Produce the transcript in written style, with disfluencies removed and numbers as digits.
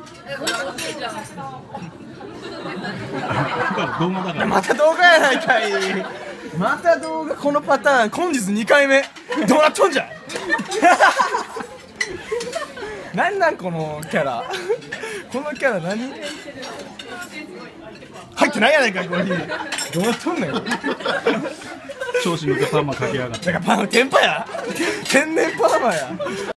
動画だから。 また動画やないかい。また動画、このパターン本日2回目。どうなっとんじゃなんなんこのキャラ。このキャラ何入ってないやないかいこの日。どうなっとんねん。 調子抜けパーマかけやがって。 だから天パや。天然パーマや。